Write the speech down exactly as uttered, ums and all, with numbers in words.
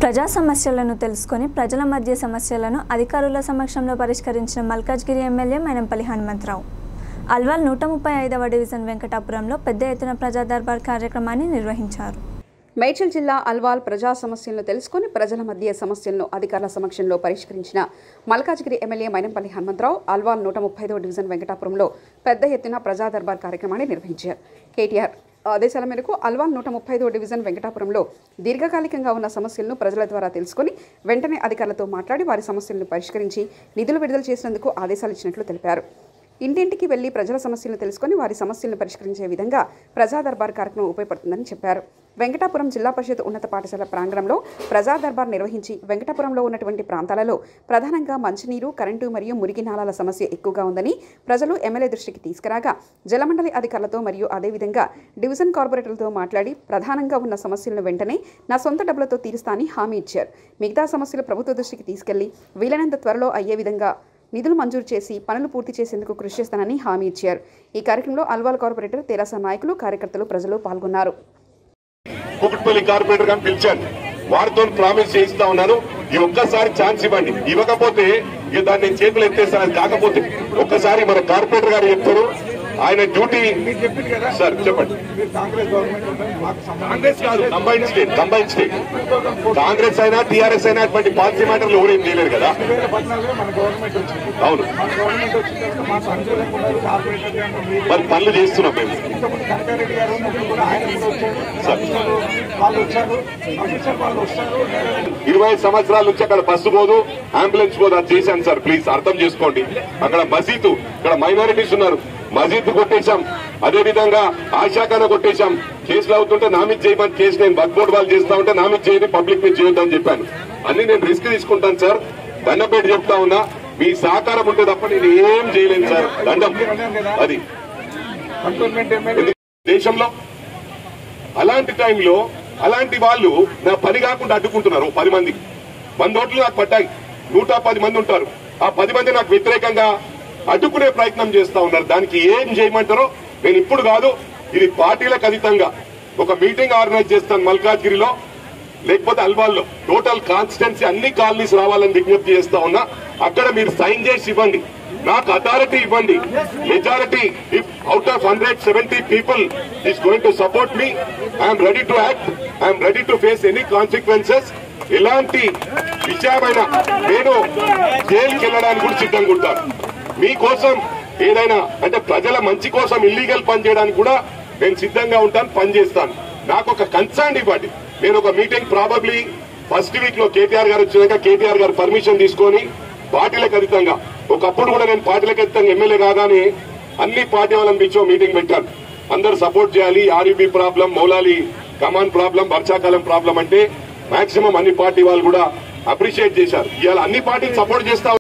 ప్రజా సమస్యలను తెలుసుకొని ప్రజల మధ్య సమస్యలను అధికారుల సమక్షంలో పరిష్కరించిన మల్కాజ్గిరి ఎమ్మెల్యే మైనంపల్లి హనుమంతరావు అల్వాల్ నూట ముప్పై ఐదవ డివిజన్ వెంకటాపురంలో పెద్ద ఎత్తున ప్రజా దర్బార్ కార్యక్రమాన్ని నిర్వహించారు. మేడ్చల్ జిల్లా అల్వాల్ ప్రజా సమస్యలను తెలుసుకొని ప్రజల మధ్య సమస్యలను అధికారుల సమక్షంలో పరిష్కరించిన మల్కాజ్గిరి ఎమ్మెల్యే మైనంపల్లి హనుమంతరావు అల్వాల్ నూట ముప్పై ఐదవ డివిజన్ వెంకటాపురంలో పెద్ద ఎత్తున ప్రజా దర్బార్ కార్యక్రమాన్ని నిర్వహించారు. కేటీఆర్ ఆదేశాల మేరకు అల్వాల్ నూట ముప్పై ఐదవ డివిజన్ వెంకటాపురంలో దీర్ఘకాలికంగా ఉన్న సమస్యలను ప్రజల ద్వారా తెలుసుకొని వెంటనే అధికారులతో మాట్లాడి వారి సమస్యలను పరిష్కరించి నిధులు విడుదల చేసినందుకు ఆదేశాలు ఇచ్చినట్లు తెలిపారు. ఇంటింటికి వెళ్లి ప్రజల సమస్యలను తెలుసుకొని వారి సమస్యలను పరిష్కరించే విధంగా ప్రజా దర్బార్ కార్యక్రమం ఉపయోగపడుతుందని చెప్పారు. వెంకటాపురం జిల్లా పరిషత్ ఉన్నత పాఠశాల ప్రాంగణంలో ప్రజా దర్బార్ నిర్వహించి వెంకటాపురంలో ఉన్నటువంటి ప్రాంతాలలో ప్రధానంగా మంచినీరు, కరెంటు మరియు మురికి నాళాల సమస్య ఎక్కువగా ఉందని ప్రజలు ఎమ్మెల్యే దృష్టికి తీసుకురాగా జలమండలి అధికారులతో మరియు అదేవిధంగా డివిజన్ కార్పొరేటర్లతో మాట్లాడి ప్రధానంగా ఉన్న సమస్యలను వెంటనే నా సొంత డబ్బులతో తీరుస్తానని హామీ ఇచ్చారు. మిగతా సమస్యలు ప్రభుత్వ దృష్టికి తీసుకెళ్లి వీలైనంత త్వరలో అయ్యే విధంగా నిధులు మంజూరు చేసి పనులు పూర్తి చేసేందుకు కృషి చేస్తానని హామీ ఇచ్చారు. ఈ కార్యక్రమంలో అల్వాల్ కార్పొరేటర్ తెరాస నాయకులు, కార్యకర్తలు, ప్రజలు పాల్గొన్నారు. కుకుట్పల్లి కార్పొరేటర్ గారిని పిలిచాను, వారితో ప్రామిస్ చేయిస్తా ఉన్నాను, ఈ ఒక్కసారి ఛాన్స్ ఇవ్వండి, ఇవ్వకపోతే ఇక దాన్ని నేను చేతులు ఎత్తేస్తాను. కాకపోతే ఒక్కసారి మన కార్పొరేటర్ గారు చెప్తారు, ఆయన డ్యూటీ సార్ చెప్పండి. కాంగ్రెస్ కాదు, combine state combine state Congress అయినా టీఆర్ఎస్ అయినా అటువంటి పాలసీ మ్యాటర్లు ఎవరేం చేయలేరు కదా. అవును, మరి పనులు చేస్తున్నాం మేము. ఇరవై సంవత్సరాల నుంచి అక్కడ బస్సు పోదు, అంబులెన్స్ పోదు, అది చేశాను సార్. ప్లీజ్ అర్థం చేసుకోండి. అక్కడ మసీదు, ఇక్కడ మైనారిటీస్ ఉన్నారు, మసీద్ కొట్టేశాం, అదే విధంగా ఆశాఖాన కొట్టేశాం. కేసులు అవుతుంటే నా మీద చేయమని కేసు నేను బగ్ బోర్డు వాళ్ళు చేస్తా ఉంటే నా మీద చేయని, పబ్లిక్ మీద చేయొద్దని చెప్పాను. అన్ని నేను రిస్క్ తీసుకుంటాను సార్. దండపేట చెప్తా ఉన్నా, మీ సహకారం ఉంటే తప్ప నేను ఏం చేయలేను సార్. దండం. అది దేశంలో అలాంటి టైంలో అలాంటి వాళ్ళు నా పని కాకుండా అడ్డుకుంటున్నారు. పది మంది వంద ఓట్లు నాకు పట్టాయి, నూట పది మంది ఉంటారు. ఆ పది మంది నాకు వ్యతిరేకంగా అడ్డుకునే ప్రయత్నం చేస్తా ఉన్నారు. దానికి ఏం చేయమంటారో నేను ఇప్పుడు కాదు, ఇది పార్టీలకు అతీతంగా ఒక మీటింగ్ ఆర్గనైజ్ చేస్తాను మల్కాజ్గిరిలో, లేకపోతే అల్వాల్లో టోటల్ కాన్స్టిట్యున్సీ అన్ని కాలనీస్ రావాలని విజ్ఞప్తి చేస్తా ఉన్నా. అక్కడ మీరు సైన్ చేసి ఇవ్వండి, నాకు అథారిటీ ఇవ్వండి. Majority if out of hundred seventy people is going to support me, I'm ready to act, I'm ready to face any consequences. ఎలాంటి విషయమైనా నేను జైలుకి వెళ్ళడానికి కూడా సిద్ధంగా ఉంటాను. మీకోసం ఏదైనా అంటే ప్రజల మంచి కోసం ఇల్లీగల్ పని చేయడానికి కూడా నేను సిద్ధంగా ఉంటాను, పని చేస్తాను. నాకు ఒక కన్సర్న్ ఇవ్వండి. నేను ఒక మీటింగ్ ప్రాబబ్లీ ఫస్ట్ వీక్ లో కేటీఆర్ గారు వచ్చినాక కేటీఆర్ గారు పర్మిషన్ తీసుకొని పార్టీలకు అతీతంగా, ఒకప్పుడు కూడా నేను పార్టీలకు అతీతంగా ఎమ్మెల్యే కాగానే అన్ని పార్టీ వాళ్ళని పిలిచి మీటింగ్ పెట్టాను. అందరు సపోర్ట్ చేయాలి. RUB problem, Moulali Kaman problem, వర్షాకాలం ప్రాబ్లం అంటే మాక్సిమం అన్ని పార్టీ వాళ్ళు కూడా అప్రిషియేట్ చేశారు. ఇవాళ అన్ని పార్టీలు సపోర్ట్ చేస్తా